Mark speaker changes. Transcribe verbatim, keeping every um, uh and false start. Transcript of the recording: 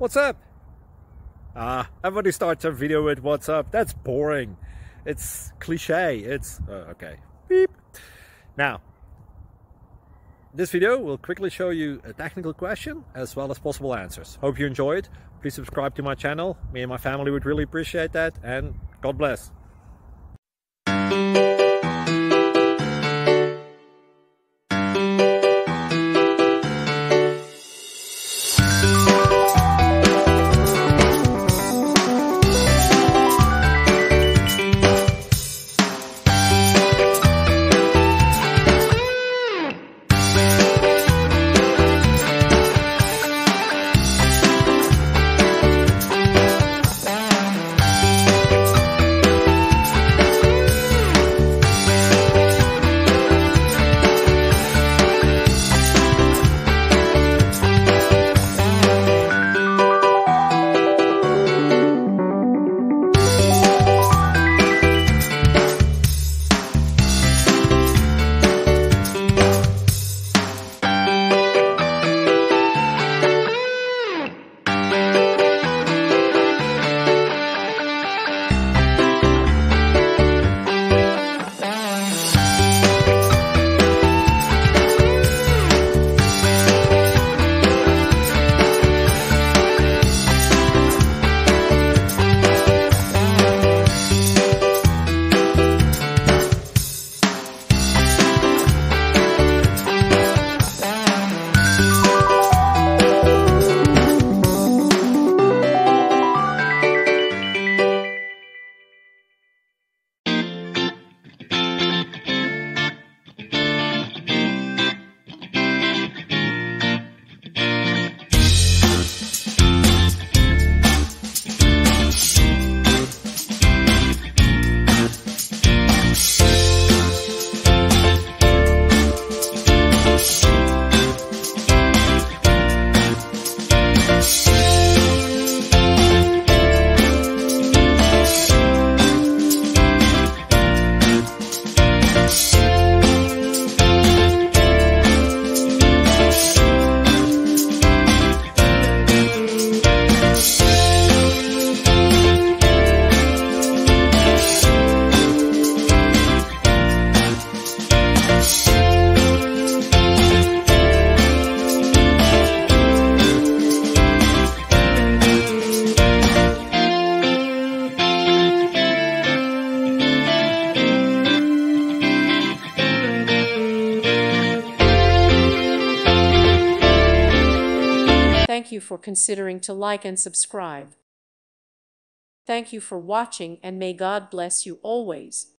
Speaker 1: What's up? Ah, everybody starts a video with what's up. That's boring. It's cliche. It's uh, okay. Beep. Now, this video will quickly show you a technical question as well as possible answers. Hope you enjoy it. Please subscribe to my channel. Me and my family would really appreciate that, and God bless.
Speaker 2: Thank you for considering to like and subscribe. Thank you for watching, and may God bless you always.